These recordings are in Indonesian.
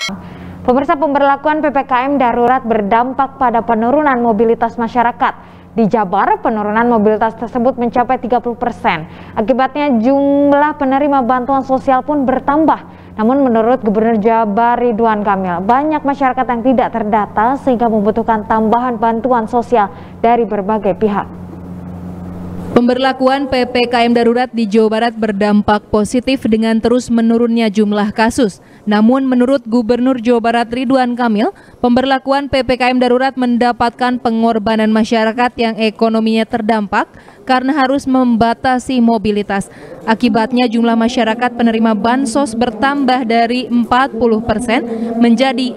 Pemirsa, pemberlakuan PPKM darurat berdampak pada penurunan mobilitas masyarakat. Di Jabar, penurunan mobilitas tersebut mencapai 30%. Akibatnya jumlah penerima bantuan sosial pun bertambah. Namun menurut Gubernur Jabar Ridwan Kamil, banyak masyarakat yang tidak terdata sehingga membutuhkan tambahan bantuan sosial dari berbagai pihak. Pemberlakuan PPKM darurat di Jawa Barat berdampak positif dengan terus menurunnya jumlah kasus. Namun menurut Gubernur Jawa Barat Ridwan Kamil, pemberlakuan PPKM darurat mendapatkan pengorbanan masyarakat yang ekonominya terdampak karena harus membatasi mobilitas. Akibatnya jumlah masyarakat penerima bansos bertambah dari 40% menjadi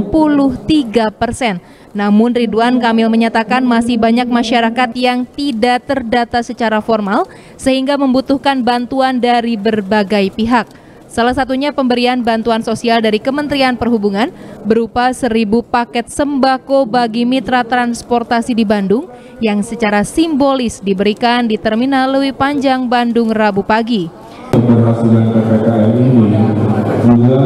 63%. Namun Ridwan Kamil menyatakan masih banyak masyarakat yang tidak terdata secara formal sehingga membutuhkan bantuan dari berbagai pihak. Salah satunya pemberian bantuan sosial dari Kementerian Perhubungan berupa 1.000 paket sembako bagi mitra transportasi di Bandung yang secara simbolis diberikan di Terminal Leuwi Panjang Bandung Rabu pagi. Keberhasilan PPKM ini juga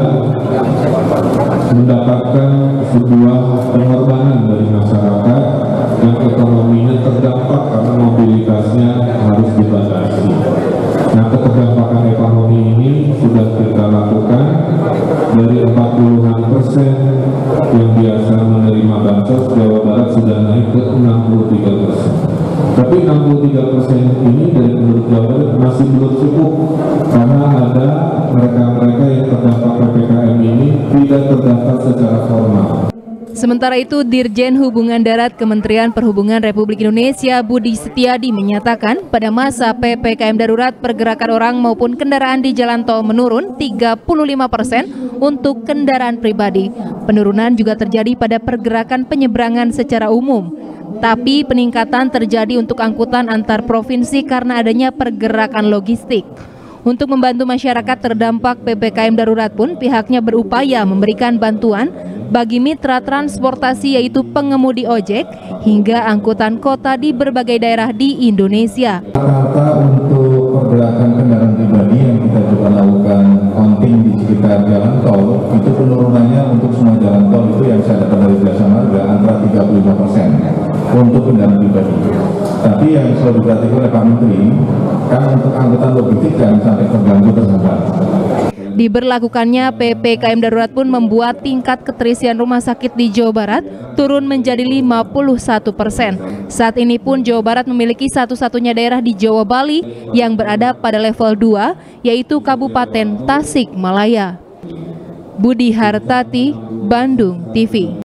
mendapatkan sebuah pengorbanan dari masyarakat yang ekonominya terdampak karena mobilitasnya harus dibatasi. Nah, keterdampakan ekonomi ini sudah kita lakukan dari 40-an% yang biasa menerima bansos, Jawa Barat sudah naik ke 63%. Tapi 63% ini dari menurut Jawa Barat masih belum cukup karena ada mereka-mereka yang terdampak PPKM ini tidak terdaftar secara formal. Sementara itu, Dirjen Hubungan Darat Kementerian Perhubungan Republik Indonesia Budi Setiadi menyatakan pada masa PPKM darurat pergerakan orang maupun kendaraan di jalan tol menurun 35% untuk kendaraan pribadi. Penurunan juga terjadi pada pergerakan penyeberangan secara umum. Tapi peningkatan terjadi untuk angkutan antar provinsi karena adanya pergerakan logistik. Untuk membantu masyarakat terdampak PPKM darurat pun pihaknya berupaya memberikan bantuan bagi mitra transportasi yaitu pengemudi ojek hingga angkutan kota di berbagai daerah di Indonesia. Rata-rata untuk pergerakan kendaraan pribadi yang kita coba lakukan counting di sekitar jalan tol, itu penurunannya untuk semua jalan tol itu yang saya dapat dari Jasa Marga antara 35% untuk kendaraan pribadi. Tapi yang selalu diperhatikan oleh Pak Menteri, kan untuk angkutan logistik jangan sampai terganggu terhambat. Diberlakukannya PPKM darurat pun membuat tingkat keterisian rumah sakit di Jawa Barat turun menjadi 51%. Saat ini pun Jawa Barat memiliki satu-satunya daerah di Jawa Bali yang berada pada level 2, yaitu Kabupaten Tasikmalaya. Budi Hartati, Bandung TV.